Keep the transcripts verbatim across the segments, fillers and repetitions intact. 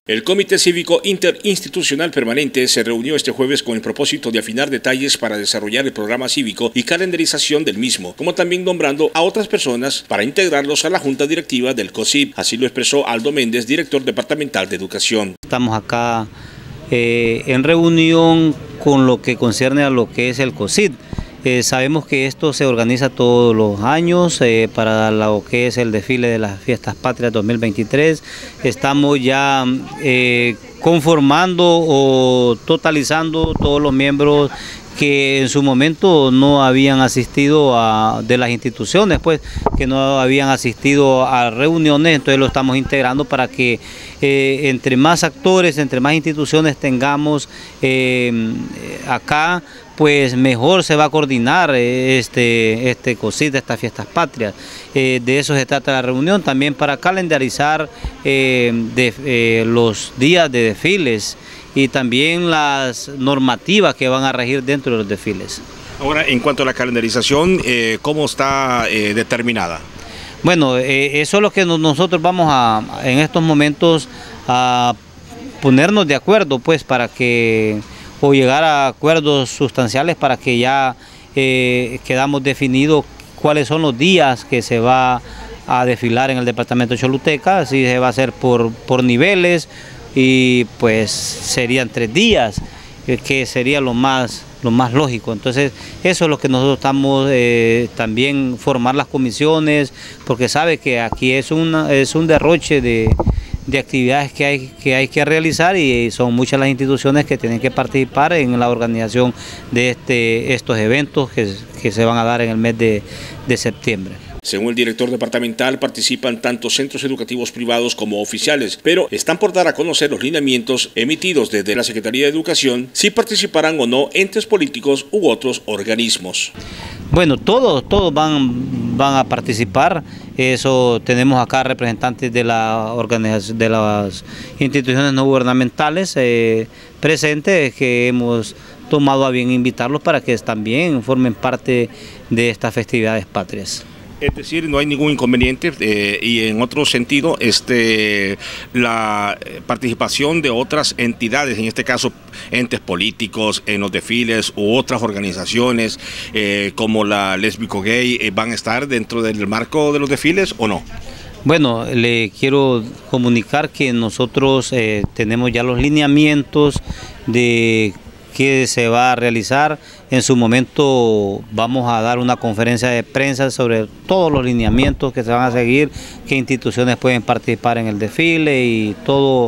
El Comité Cívico Interinstitucional Permanente se reunió este jueves con el propósito de afinar detalles para desarrollar el programa cívico y calendarización del mismo, como también nombrando a otras personas para integrarlos a la Junta Directiva del COSIP. Así lo expresó Aldo Méndez, director departamental de Educación. Estamos acá eh, en reunión con lo que concierne a lo que es el COSIP. Eh, sabemos que esto se organiza todos los años eh, para lo que es el desfile de las Fiestas Patrias dos mil veintitrés. Estamos ya eh, conformando o totalizando todos los miembros que en su momento no habían asistido a, de las instituciones, pues que no habían asistido a reuniones, entonces lo estamos integrando para que eh, entre más actores, entre más instituciones tengamos eh, acá, pues mejor se va a coordinar este, este COSIP, estas fiestas patrias. Eh, de eso se trata la reunión, también para calendarizar eh, de, eh, los días de desfiles y también las normativas que van a regir dentro de los desfiles. Ahora, en cuanto a la calendarización, eh, ¿cómo está eh, determinada? Bueno, eh, eso es lo que nosotros vamos a, en estos momentos, a ponernos de acuerdo, pues, para que o llegar a acuerdos sustanciales para que ya eh, quedamos definidos cuáles son los días que se va a desfilar en el departamento de Choluteca. Así se va a hacer por, por niveles y pues serían tres días, que sería lo más, lo más lógico. Entonces eso es lo que nosotros estamos eh, también formar las comisiones, porque sabe que aquí es, una, es un derroche de... de actividades que hay, que hay que realizar y son muchas las instituciones que tienen que participar en la organización de este, estos eventos que, que se van a dar en el mes de, de septiembre. Según el director departamental, participan tanto centros educativos privados como oficiales, pero están por dar a conocer los lineamientos emitidos desde la Secretaría de Educación, si participarán o no entes políticos u otros organismos. Bueno, todos, todos van, van a participar. Eso tenemos acá representantes de, la organización, de las instituciones no gubernamentales eh, presentes, que hemos tomado a bien invitarlos para que también formen parte de estas festividades patrias. Es decir, no hay ningún inconveniente eh, y en otro sentido este, la participación de otras entidades, en este caso entes políticos en los desfiles u otras organizaciones eh, como la Lésbico Gay, eh, ¿van a estar dentro del marco de los desfiles o no? Bueno, le quiero comunicar que nosotros eh, tenemos ya los lineamientos de que se va a realizar. En su momento vamos a dar una conferencia de prensa sobre todos los lineamientos que se van a seguir, qué instituciones pueden participar en el desfile y todo,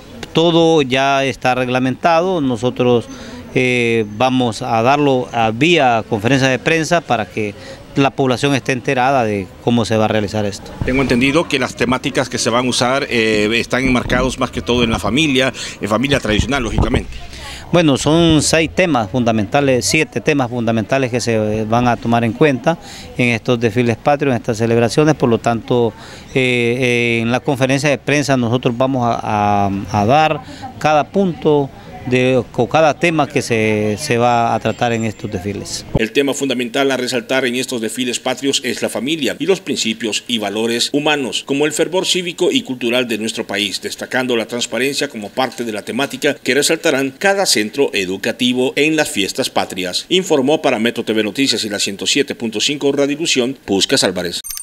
todo ya está reglamentado. Nosotros eh, vamos a darlo a vía conferencia de prensa para que la población esté enterada de cómo se va a realizar esto. Tengo entendido que las temáticas que se van a usar eh, están enmarcados más que todo en la familia, en familia tradicional, lógicamente. Bueno, son seis temas fundamentales, siete temas fundamentales que se van a tomar en cuenta en estos desfiles patrios, en estas celebraciones. Por lo tanto, eh, eh, en la conferencia de prensa nosotros vamos a, a, a dar cada punto de con cada tema que se, se va a tratar en estos desfiles. El tema fundamental a resaltar en estos desfiles patrios es la familia y los principios y valores humanos, como el fervor cívico y cultural de nuestro país, destacando la transparencia como parte de la temática que resaltarán cada centro educativo en las fiestas patrias. Informó para Metro T V Noticias y la ciento siete punto cinco Radiolución, Puscas Álvarez.